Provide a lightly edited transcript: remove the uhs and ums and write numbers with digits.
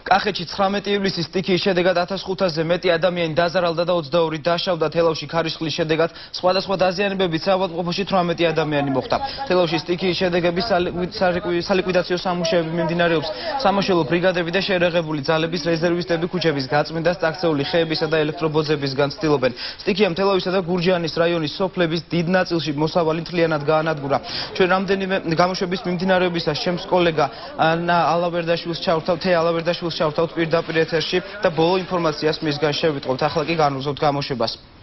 კახეთში 19 ივლისის სტიქიის შედეგად 1500-ზე მეტი ადამიანი დაზარალდა და 22 დაშავდა. თელავში ქარიშხლის შედეგად სხვადასხვა დაზიანებებით საავადმყოფოში 18 ადამიანი მოხვდა. თელავში სტიქიის შედეგების სალიკვიდაციო სამუშაოები მიმდინარეობს. სამაშველო ბრიგადები და შერეღებული ძალების რეზერვისტები ქუჩების გაწმენდას, წაქცეული ხეებისა და ელექტრობოძებისგან ცდილობენ. სტიქიამ თელავისა და გურჯაანის რაიონის სოფლების დიდ ნაწილში მოსავალი მთლიანად გაანადგურა. ჩვენ რამდენიმე გამოშვების მიმდინარეობისას ჩემს კოლეგა ალავერდაშვილს ჩავთავთ პირდაპირ ეთერში და ბოლო ინფორმაციას მისგან შევიტყობთ. ახლა კი განვზავთ გამოშვებას.